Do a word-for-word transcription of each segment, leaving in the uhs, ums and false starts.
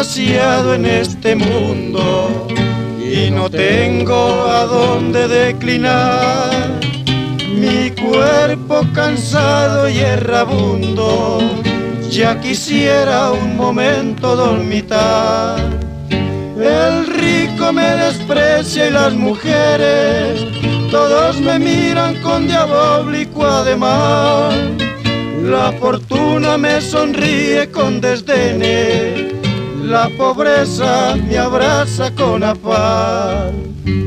demasiado en este mundo y no tengo a dónde declinar. Mi cuerpo cansado y errabundo, ya quisiera un momento dormitar. El rico me desprecia y las mujeres todos me miran con diabólico ademán. La fortuna me sonríe con desdenes, la pobreza me abraza con afán.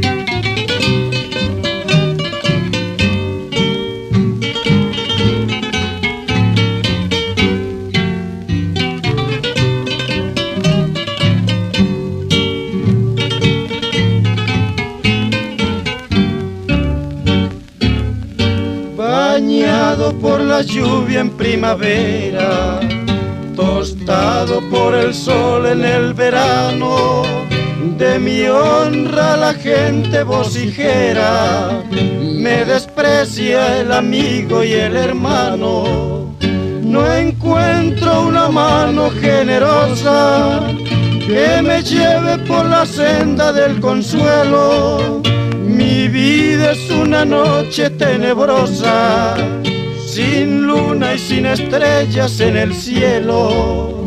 Bañado por la lluvia en primavera, tostado por el sol en el verano, de mi honra la gente vocifera, me desprecia el amigo y el hermano. No encuentro una mano generosa que me lleve por la senda del consuelo. Mi vida es una noche tenebrosa, sin luna y sin estrellas en el cielo.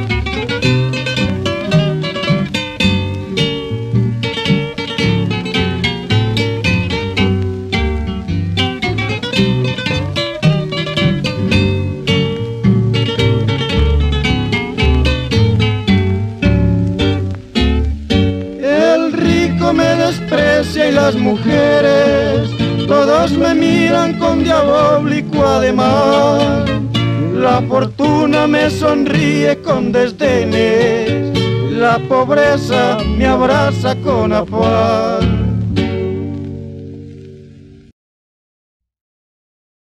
El rico me desprecia y las mujeres todos me miran con diabólico ademán. La fortuna me sonríe con desdenes, la pobreza me abraza con afán.